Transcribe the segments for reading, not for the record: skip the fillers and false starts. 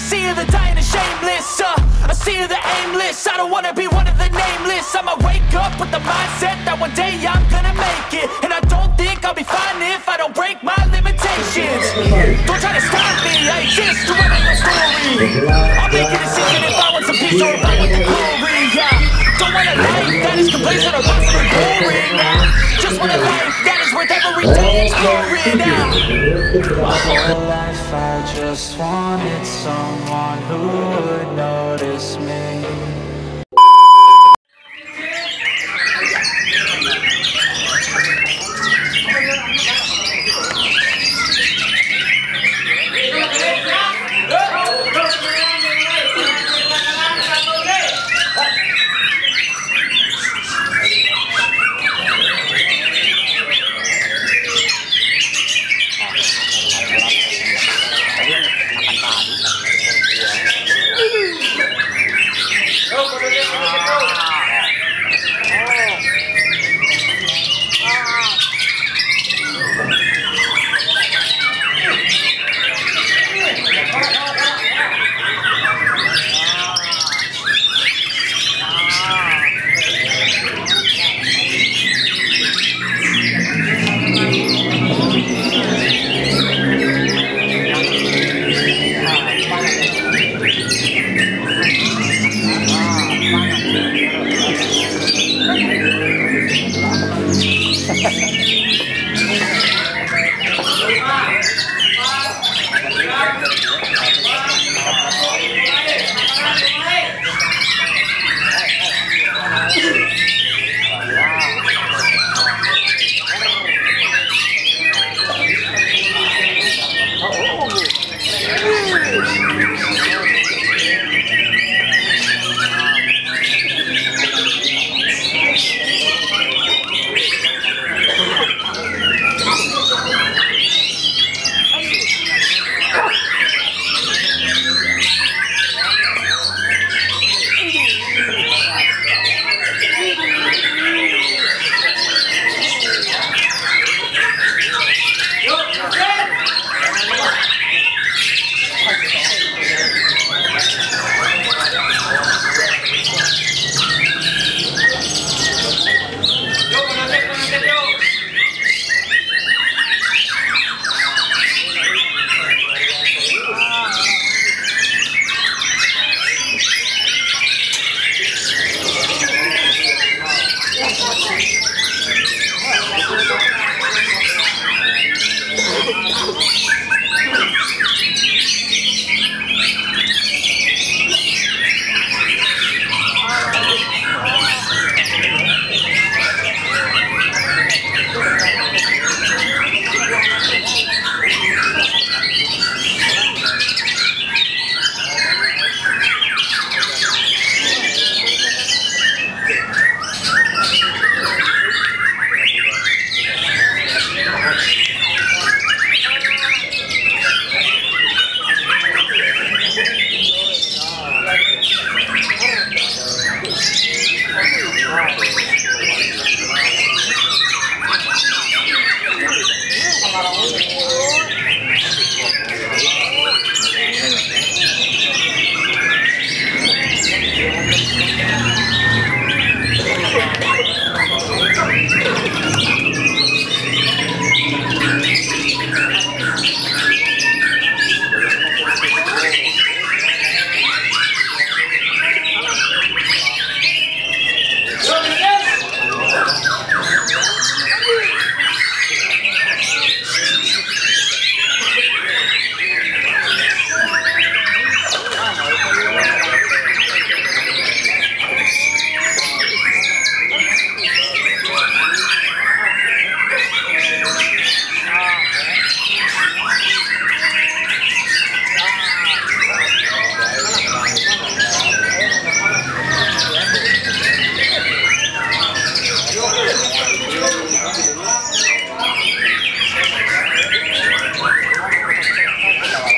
see you the dying and shameless. I see you the aimless. I don't wanna be one of the nameless. I'ma wake up with the mindset that one day I'm gonna make it. And I don't think I'll be fine if I don't break my limitations. Don't try to stop me, I exist to write my story. I'll make a decision if I want some peace or if I want the glory. Don't want a life that is complacent or possibly boring. Just want a life that is worth every day exploring. My whole life I just wanted someone who would notice me.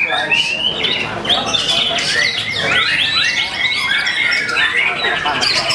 Thank you.